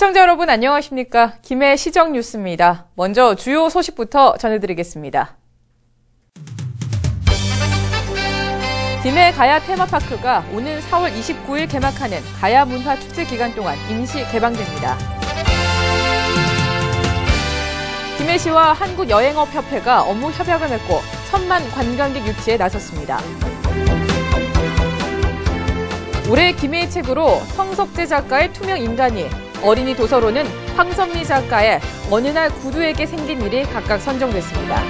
시청자 여러분 안녕하십니까? 김해 시정 뉴스입니다. 먼저 주요 소식부터 전해드리겠습니다. 김해 가야 테마파크가 오는 4월 29일 개막하는 가야 문화축제 기간 동안 임시 개방됩니다. 김해시와 한국여행업협회가 업무 협약을 맺고 1000만 관광객 유치에 나섰습니다. 올해 김해의 책으로 성석재 작가의 투명 인간이, 어린이 도서로는 황선미 작가의 어느 날 구두에게 생긴 일이 각각 선정됐습니다.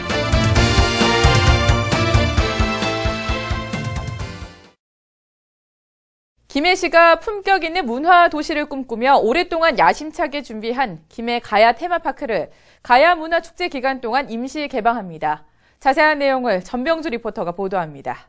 김해시가 품격 있는 문화 도시를 꿈꾸며 오랫동안 야심차게 준비한 김해 가야 테마파크를 가야 문화축제 기간 동안 임시 개방합니다. 자세한 내용을 전병주 리포터가 보도합니다.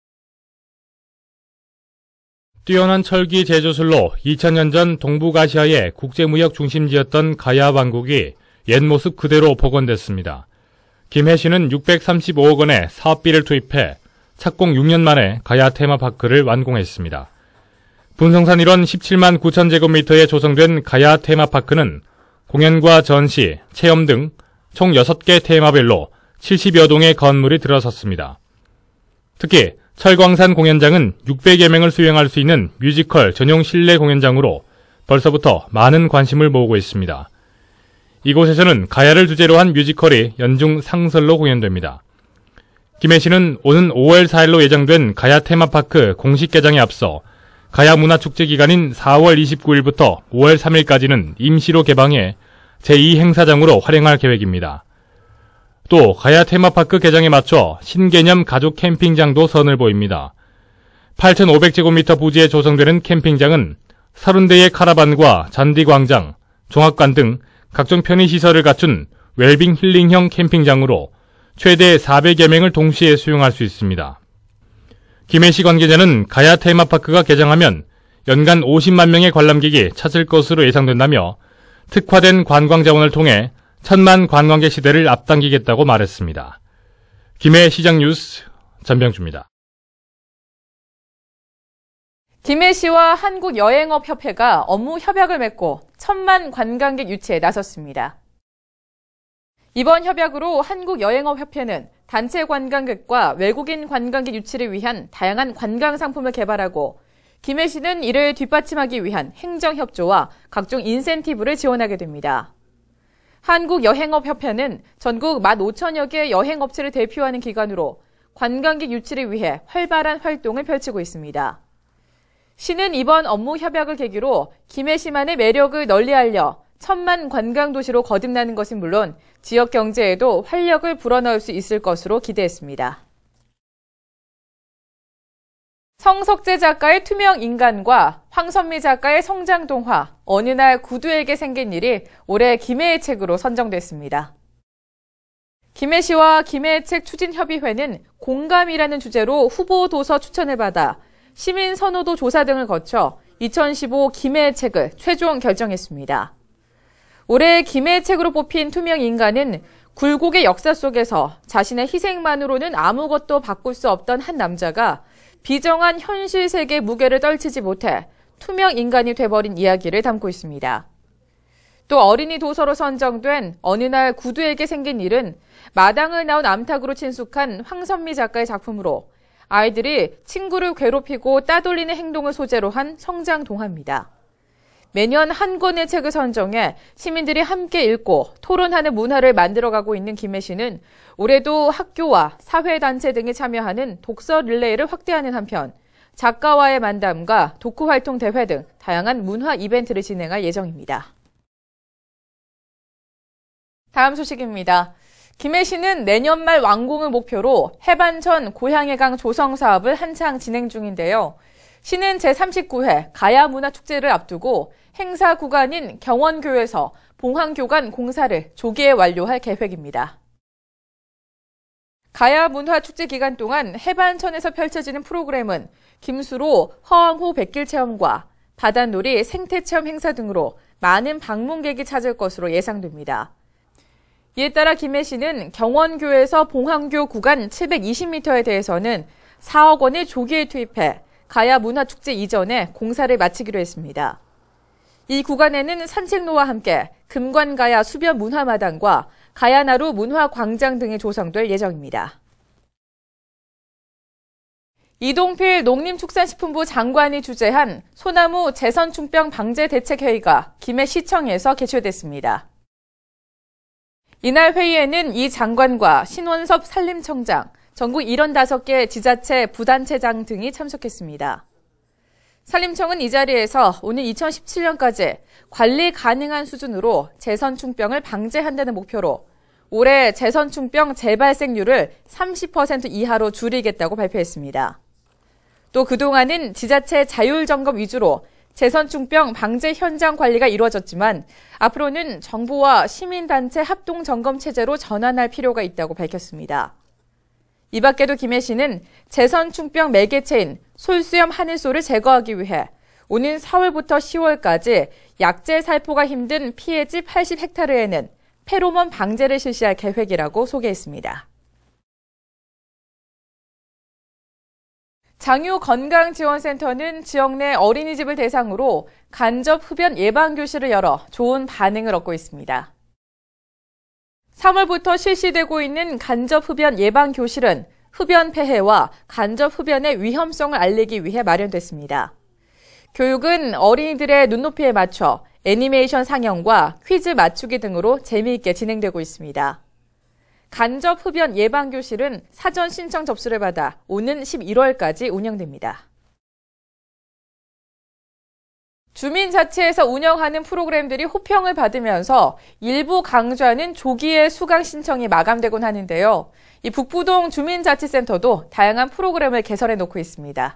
뛰어난 철기 제조술로 2000년 전 동북아시아의 국제무역 중심지였던 가야 왕국이 옛 모습 그대로 복원됐습니다. 김해시는 635억 원의 사업비를 투입해 착공 6년 만에 가야 테마파크를 완공했습니다. 분성산 일원 17만 9천 제곱미터에 조성된 가야 테마파크는 공연과 전시, 체험 등 총 6개 테마별로 70여 동의 건물이 들어섰습니다. 특히 철광산 공연장은 600여 명을 수용할 수 있는 뮤지컬 전용 실내 공연장으로 벌써부터 많은 관심을 모으고 있습니다. 이곳에서는 가야를 주제로 한 뮤지컬이 연중 상설로 공연됩니다. 김해시는 오는 5월 4일로 예정된 가야 테마파크 공식 개장에 앞서 가야 문화축제 기간인 4월 29일부터 5월 3일까지는 임시로 개방해 제2행사장으로 활용할 계획입니다. 또 가야 테마파크 개장에 맞춰 신개념 가족 캠핑장도 선을 보입니다. 8,500제곱미터 부지에 조성되는 캠핑장은 30대의 카라반과 잔디광장, 종합관 등 각종 편의시설을 갖춘 웰빙 힐링형 캠핑장으로 최대 400여 명을 동시에 수용할 수 있습니다. 김해시 관계자는 가야 테마파크가 개장하면 연간 50만 명의 관람객이 찾을 것으로 예상된다며 특화된 관광 자원을 통해 1000만 관광객 시대를 앞당기겠다고 말했습니다. 김해 시장 뉴스 전병주입니다. 김해시와 한국여행업협회가 업무 협약을 맺고 1000만 관광객 유치에 나섰습니다. 이번 협약으로 한국여행업협회는 단체 관광객과 외국인 관광객 유치를 위한 다양한 관광 상품을 개발하고, 김해시는 이를 뒷받침하기 위한 행정협조와 각종 인센티브를 지원하게 됩니다. 한국여행업협회는 전국 15,000여 개 여행업체를 대표하는 기관으로 관광객 유치를 위해 활발한 활동을 펼치고 있습니다. 시는 이번 업무 협약을 계기로 김해시만의 매력을 널리 알려 1000만 관광도시로 거듭나는 것은 물론 지역 경제에도 활력을 불어넣을 수 있을 것으로 기대했습니다. 성석재 작가의 투명 인간과 황선미 작가의 성장 동화 어느 날 구두에게 생긴 일이 올해 김해의 책으로 선정됐습니다. 김해시와 김해의 책 추진협의회는 공감이라는 주제로 후보 도서 추천을 받아 시민 선호도 조사 등을 거쳐 2015 김해의 책을 최종 결정했습니다. 올해 김해의 책으로 뽑힌 투명 인간은 굴곡의 역사 속에서 자신의 희생만으로는 아무것도 바꿀 수 없던 한 남자가 비정한 현실 세계의 무게를 떨치지 못해 투명 인간이 돼버린 이야기를 담고 있습니다. 또 어린이 도서로 선정된 어느 날 구두에게 생긴 일은 마당을 나온 암탉으로 친숙한 황선미 작가의 작품으로 아이들이 친구를 괴롭히고 따돌리는 행동을 소재로 한 성장 동화입니다. 매년 한 권의 책을 선정해 시민들이 함께 읽고 토론하는 문화를 만들어가고 있는 김해시는 올해도 학교와 사회단체 등이 참여하는 독서 릴레이를 확대하는 한편 작가와의 만담과 독후 활동 대회 등 다양한 문화 이벤트를 진행할 예정입니다. 다음 소식입니다. 김해시는 내년 말 완공을 목표로 해반천 고향의 강 조성 사업을 한창 진행 중인데요. 시는 제39회 가야 문화축제를 앞두고 행사 구간인 경원교에서 봉황교관 공사를 조기에 완료할 계획입니다. 가야 문화축제 기간 동안 해반천에서 펼쳐지는 프로그램은 김수로 허황호 백길 체험과 바닷놀이 생태체험 행사 등으로 많은 방문객이 찾을 것으로 예상됩니다. 이에 따라 김해시는 경원교에서 봉황교 구간 720m에 대해서는 4억 원을 조기에 투입해 가야 문화축제 이전에 공사를 마치기로 했습니다. 이 구간에는 산책로와 함께 금관가야 수변 문화마당과 가야나루 문화광장 등이 조성될 예정입니다. 이동필 농림축산식품부 장관이 주재한 소나무 재선충병 방제 대책회의가 김해시청에서 개최됐습니다. 이날 회의에는 이 장관과 신원섭 산림청장, 전국 75개 지자체 부단체장 등이 참석했습니다. 산림청은 이 자리에서 오는 2017년까지 관리 가능한 수준으로 재선충병을 방제한다는 목표로 올해 재선충병 재발생률을 30% 이하로 줄이겠다고 발표했습니다. 또 그동안은 지자체 자율점검 위주로 재선충병 방제 현장 관리가 이루어졌지만 앞으로는 정부와 시민단체 합동점검 체제로 전환할 필요가 있다고 밝혔습니다. 이 밖에도 김해시는 재선충병 매개체인 솔수염 하늘소를 제거하기 위해 오는 4월부터 10월까지 약재 살포가 힘든 피해지 80헥타르에는 페로몬 방제를 실시할 계획이라고 소개했습니다. 장유건강지원센터는 지역 내 어린이집을 대상으로 간접 흡연 예방교실을 열어 좋은 반응을 얻고 있습니다. 3월부터 실시되고 있는 간접 흡연 예방교실은 흡연 폐해와 간접 흡연의 위험성을 알리기 위해 마련됐습니다. 교육은 어린이들의 눈높이에 맞춰 애니메이션 상영과 퀴즈 맞추기 등으로 재미있게 진행되고 있습니다. 간접 흡연 예방교실은 사전 신청 접수를 받아 오는 11월까지 운영됩니다. 주민자치에서 운영하는 프로그램들이 호평을 받으면서 일부 강좌는 조기에 수강 신청이 마감되곤 하는데요. 이 북부동 주민자치센터도 다양한 프로그램을 개설해 놓고 있습니다.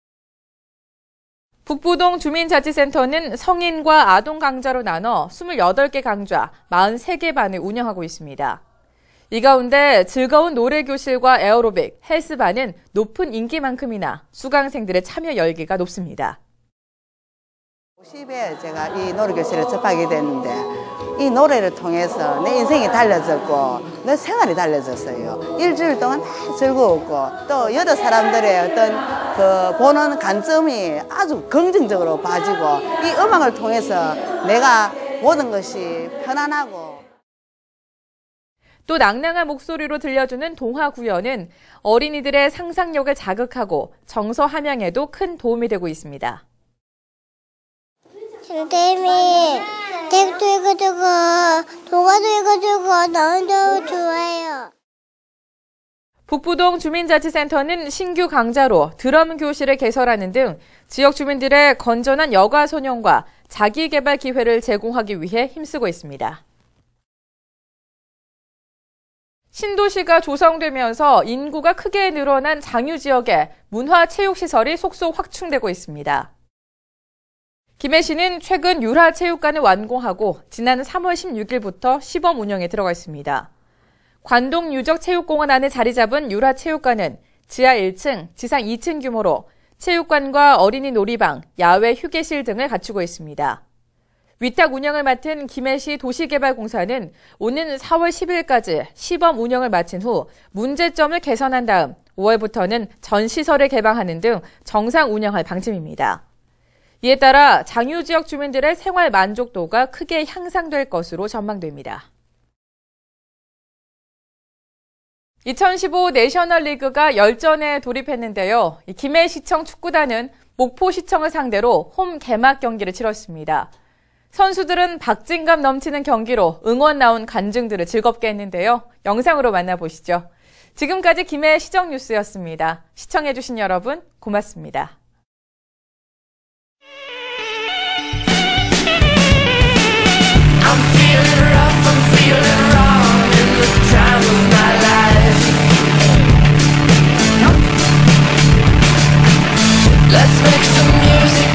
북부동 주민자치센터는 성인과 아동 강좌로 나눠 28개 강좌, 43개 반을 운영하고 있습니다. 이 가운데 즐거운 노래교실과 에어로빅, 헬스반은 높은 인기만큼이나 수강생들의 참여 열기가 높습니다. 50에 제가 이 노래교실에 접하게 됐는데 이 노래를 통해서 내 인생이 달라졌고 내 생활이 달라졌어요. 일주일 동안 즐거웠고 또 여러 사람들의 어떤 그 보는 관점이 아주 긍정적으로 봐지고 이 음악을 통해서 내가 모든 것이 편안하고 또 낭낭한 목소리로 들려주는 동화 구연은 어린이들의 상상력을 자극하고 정서 함양에도 큰 도움이 되고 있습니다. 선생님이 책도 읽어주고 동화도 읽어주고 너무 좋아요. 북부동 주민자치센터는 신규 강좌로 드럼 교실을 개설하는 등 지역 주민들의 건전한 여가 소년과 자기개발 기회를 제공하기 위해 힘쓰고 있습니다. 신도시가 조성되면서 인구가 크게 늘어난 장유 지역에 문화체육시설이 속속 확충되고 있습니다. 김해시는 최근 유라체육관을 완공하고 지난 3월 16일부터 시범 운영에 들어가 있습니다. 관동 유적체육공원 안에 자리 잡은 유라체육관은 지하 1층, 지상 2층 규모로 체육관과 어린이 놀이방, 야외 휴게실 등을 갖추고 있습니다. 위탁 운영을 맡은 김해시 도시개발공사는 오는 4월 10일까지 시범 운영을 마친 후 문제점을 개선한 다음 5월부터는 전 시설을 개방하는 등 정상 운영할 방침입니다. 이에 따라 장유 지역 주민들의 생활 만족도가 크게 향상될 것으로 전망됩니다. 2015 내셔널리그가 열전에 돌입했는데요. 김해시청 축구단은 목포시청을 상대로 홈 개막 경기를 치렀습니다. 선수들은 박진감 넘치는 경기로 응원 나온 관중들을 즐겁게 했는데요. 영상으로 만나보시죠. 지금까지 김해 시정 뉴스였습니다. 시청해주신 여러분 고맙습니다. I'm feeling rough, I'm feeling wrong in the time of my life. Let's make some music.